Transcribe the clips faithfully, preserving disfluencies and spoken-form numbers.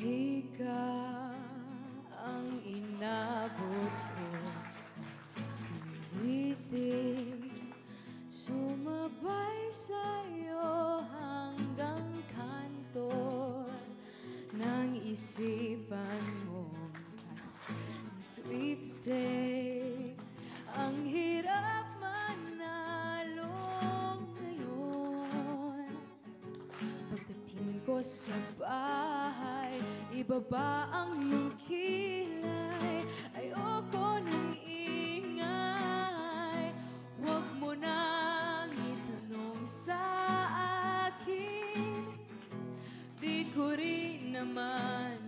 Higa ang inabot ko, piliting sumabay sa'yo hanggang kanto ng isipan mo. Sweepstakes, ang hirap manalo ngayon. Pagdating ko sa bahay, ibaba ang iyong kilay. Ayoko ng ingay, huwag mo nang itanong sa akin. Di ko rin naman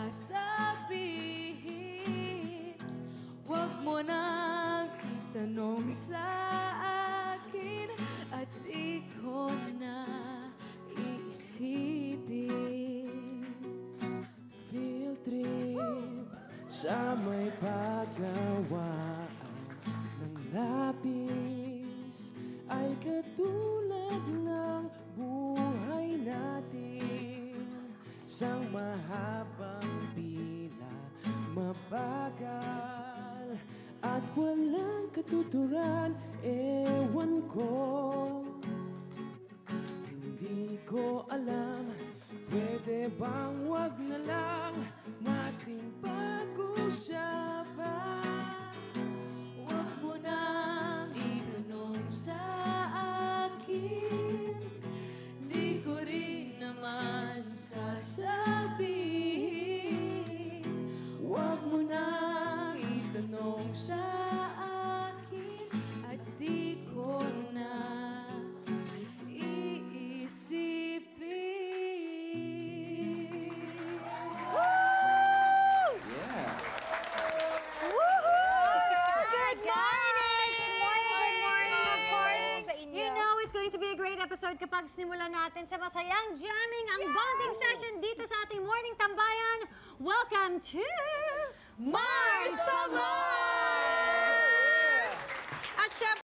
sasabihin. Huwag mo nang itanong sa akin at di ko na iisipin. Field trip sa may paggawaan ng labis ay katulad ng buhay natin. Sang mahabang pila, mabagal at walang katuturan. Ewan ko, hindi ko alam. Pwede bang wag na lang nating pag-usapan? Huwag mo nang itanong sa akin. Di ko rin naman sasabihin. Huwag mo nang itanong sa akin at di ko na iisipin. Yeah. Good morning! Good morning, good morning, of course. Sa inyo. You know it's going to be a great episode kapag sinimulan natin sa masayang jamming ang bonding session dito sa ating morning tambayan. Welcome to Mars to Mars!